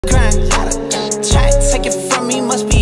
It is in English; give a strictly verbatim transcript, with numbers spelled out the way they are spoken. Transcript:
grind. Try to take it from me, must be